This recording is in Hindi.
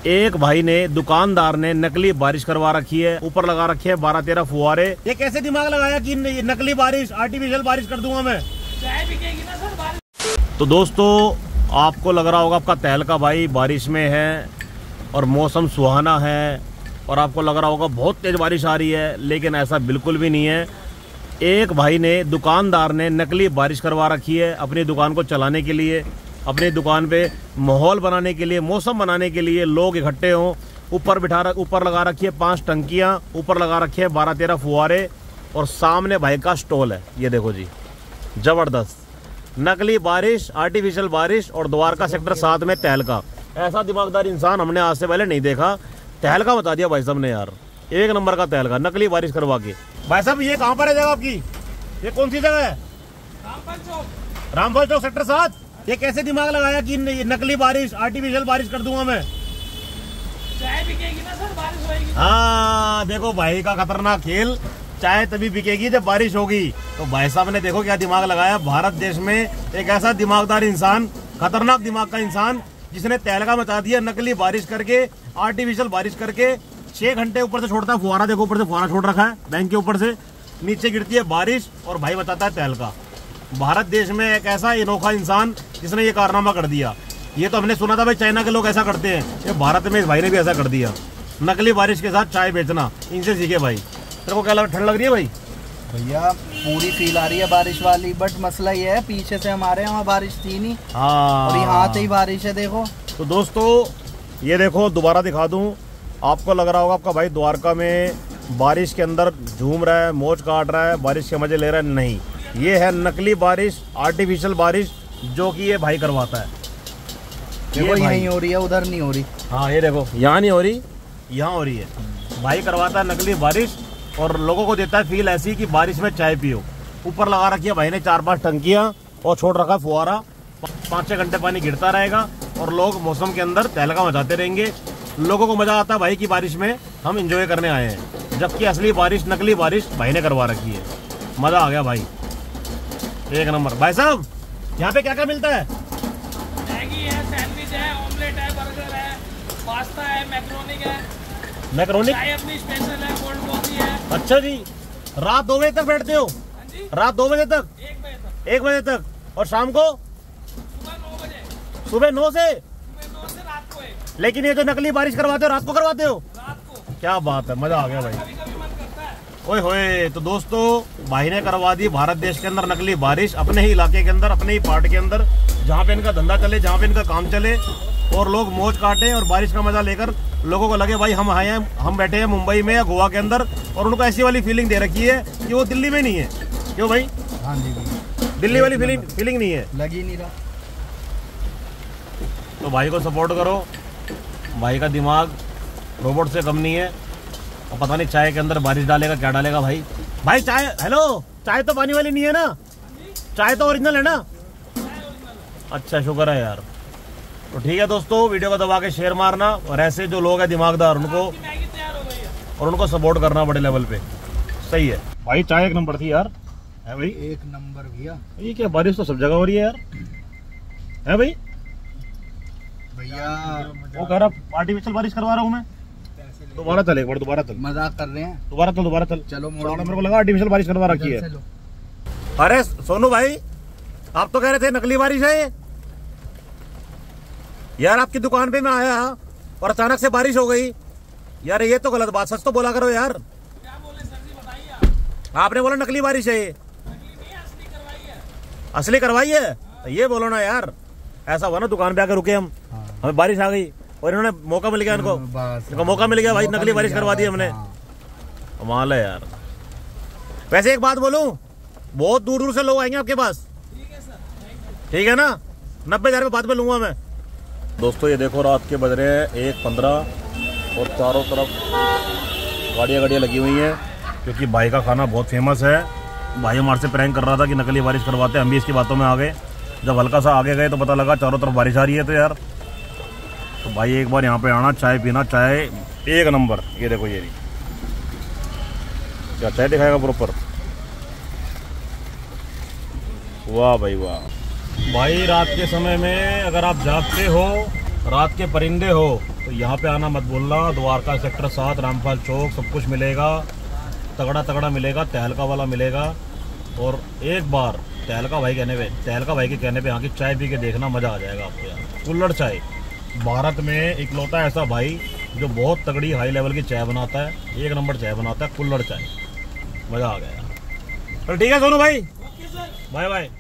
एक भाई ने, दुकानदार ने नकली बारिश करवा रखी है, ऊपर लगा रखे हैं 12-13 फुहारे। ये कैसे दिमाग लगाया कि नकली बारिश, आर्टिफिशियल बारिश कर दूंगा मैं। चाय बिकेगी ना सर बारिश। तो दोस्तों आपको लग रहा होगा आपका तहलका भाई बारिश में है और मौसम सुहाना है और आपको लग रहा होगा बहुत तेज बारिश आ रही है, लेकिन ऐसा बिल्कुल भी नहीं है। एक भाई ने, दुकानदार ने नकली बारिश करवा रखी है अपनी दुकान को चलाने के लिए, अपनी दुकान पे माहौल बनाने के लिए, मौसम बनाने के लिए, लोग इकट्ठे हों। ऊपर लगा रखी है 5 टंकियां, ऊपर लगा रखे हैं 12-13 फुहारे और सामने भाई का स्टॉल है। ये देखो जी, जबरदस्त नकली बारिश, आर्टिफिशियल बारिश और द्वारका सेक्टर 7 में तहलका। ऐसा दिमागदार इंसान हमने आज से पहले नहीं देखा। तहलका बता दिया भाई साहब ने यार, एक नंबर का तहलका, नकली बारिश करवा के। भाई साहब ये कहाँ पर है जगह आपकी, ये कौन सी जगह है? रामफल चौक सेक्टर 7। ये कैसे दिमाग लगाया कि नकली बारिश, आर्टिफिशियल बारिश कर दूंगा मैं। चाय बिकेगी ना सर बारिश होगी। हाँ देखो भाई का खतरनाक खेल, चाय तभी बिकेगी जब बारिश होगी। तो भाई साहब ने देखो क्या दिमाग लगाया। भारत देश में एक ऐसा दिमागदार इंसान, खतरनाक दिमाग का इंसान, जिसने तहलका मचा दिया नकली बारिश करके, आर्टिफिशियल बारिश करके। 6 घंटे ऊपर से छोड़ता है फुहारा, देखो ऊपर से फुहारा छोड़ रखा है बैंक के ऊपर से, नीचे गिरती है बारिश और भाई बताता है तहलका। भारत देश में एक ऐसा अनोखा इंसान जिसने ये कारनामा कर दिया। ये तो हमने सुना था भाई चाइना के लोग ऐसा करते हैं, ये भारत में इस भाई ने भी ऐसा कर दिया, नकली बारिश के साथ चाय बेचना। इनसे सीखे भाई। तेरे को क्या लग, ठंड लग रही है भाई? भैया पूरी फील आ रही है बारिश वाली, बट मसला ये है पीछे से हमारे यहाँ बारिश थी नहीं। हाँ, और यहाँ से ही बारिश है देखो। तो दोस्तों ये देखो, दोबारा दिखा दूं, आपको लग रहा होगा आपका भाई द्वारका में बारिश के अंदर झूम रहा है, मौज काट रहा है, बारिश के मजे ले रहा है। नहीं, ये है नकली बारिश, आर्टिफिशियल बारिश, जो कि ये भाई करवाता है। देखो यहीं हो रही है, उधर नहीं हो रही। हाँ ये देखो, यहाँ नहीं हो रही, यहाँ हो रही है। भाई करवाता है नकली बारिश और लोगों को देता है फील ऐसी कि बारिश में चाय पियो। ऊपर लगा रखी है भाई ने 4-5 टंकियाँ और छोड़ रखा है फुहारा। 5-6 घंटे पानी गिरता रहेगा और लोग मौसम के अंदर तहलका मचाते रहेंगे। लोगों को मजा आता है भाई की बारिश में हम एंजॉय करने आए हैं, जबकि असली बारिश, नकली बारिश भाई ने करवा रखी है। मजा आ गया भाई, एक नंबर। भाई साहब यहाँ पे क्या क्या मिलता है? मैगी है, सैंडविच है, ऑमलेट है, बर्गर है, पास्ता है, मैक्रोनिक है। मैक्रोनिक चाय अपनी स्पेशल है, कोल्ड कॉफी है। अच्छा जी, रात 2 बजे तक बैठते हो? हाँ जी, रात 2 बजे तक? 1 बजे तक। 1 बजे तक। और शाम को? सुबह 9 बजे। सुबह 9 से? सुबह 9 से रात को 1। लेकिन ये जो नकली बारिश करवाते हो रात को करवाते हो? रात को। क्या बात है, मजा आ गया भाई। कभी कभी मन करता है। ओए होए, तो दोस्तों भाई ने करवा दी भारत देश के अंदर नकली बारिश, अपने ही इलाके के अंदर, अपने ही पार्ट के अंदर, जहाँ पे इनका धंधा चले, जहाँ पे इनका काम चले और लोग मौज काटें और बारिश का मजा लेकर लोगों को लगे भाई हम आए हैं, हम बैठे हैं मुंबई में या गोवा के अंदर, और उनको ऐसी वाली फीलिंग दे रखी है कि वो दिल्ली में नहीं है। क्यों भाई? हाँ जी, दिल्ली वाली फीलिंग नहीं है, लग ही नहीं रहा। तो भाई को सपोर्ट करो। भाई का दिमाग रोबोट से कम नहीं है और पता नहीं चाय के अंदर बारिश डालेगा क्या डालेगा भाई। भाई चाय, हेलो, चाय तो पानी वाली नहीं है ना? चाय तो ओरिजिनल है ना? अच्छा, शुक्र है यार। तो ठीक है दोस्तों, वीडियो को दबा के शेयर मारना और ऐसे जो लोग हैं दिमागदार उनको, मैगी तैयार हो गई है और उनको सपोर्ट करना बड़े लेवल पे। सही है भाई, चाय 1 नंबर थी यार। है भाई? 1 नंबर भैया। ये क्या, बारिश तो सब जगह हो रही है यार। है भाई? भैया वो कह रहा आर्टिफिशियल बारिश करवा रहा हूँ मैं। दोबारा चल, एक बार दोबारा चल। मजाक कर रहे हैं। दोबारा चल। चलो मेरे को लगा आर्टिफिशियल बारिश करवा रखी है। अरे सोनू भाई, आप तो कह रहे थे नकली बारिश है ये यार। आपकी दुकान पे मैं आया और अचानक से बारिश हो गई यार, ये तो गलत बात, सच तो बोला करो यार। क्या बोले सर जी, बताइए आप। आपने बोला नकली बारिश है ये। नकली नहीं है, असली करवाई है। असली करवाई है? ये बोलो ना यार। ऐसा हुआ ना, दुकान पे आकर रुके हम, हमें बारिश आ गई और इन्होंने मौका मिल गया, इनको मौका मिल गया भाई, नकली बारिश करवा दी हमने। कमाल है यार। वैसे एक बात बोलूं, बहुत दूर दूर से लोग आएंगे आपके पास। ठीक है सर, ठीक है ना? 90,000 रुपये बाद में लूंगा मैं। दोस्तों ये देखो, रात के बज रहे हैं 1:15 और चारों तरफ गाड़ियाँ लगी हुई हैं, क्योंकि भाई का खाना बहुत फेमस है। भाई हमारे से प्रैंक कर रहा था कि नकली बारिश करवाते हैं, हम भी इसकी बातों में आ गए। जब हल्का सा आगे गए तो पता लगा चारों तरफ बारिश आ रही है। तो यार, तो भाई एक बार यहाँ पे आना, चाय पीना, चाय 1 नंबर। ये देखो, ये नहीं क्या चाय दिखाएगा प्रॉपर। वाह भाई वाह। भाई रात के समय में अगर आप जागते हो, रात के परिंदे हो, तो यहाँ पे आना मत भूलना। द्वारका सेक्टर 7 रामपाल चौक सब कुछ मिलेगा, तगड़ा तगड़ा मिलेगा, तहलका वाला मिलेगा। और एक बार तहलका भाई के कहने पे यहाँ की चाय पी के देखना, मज़ा आ जाएगा आपको यहाँ। कुल्हड़ चाय, भारत में इकलौता ऐसा भाई जो बहुत तगड़ी हाई लेवल की चाय बनाता है, 1 नंबर चाय बनाता है, कुल्हड़ चाय। मज़ा आ गया। तो ठीक है सोनू भाई, बाय बाय।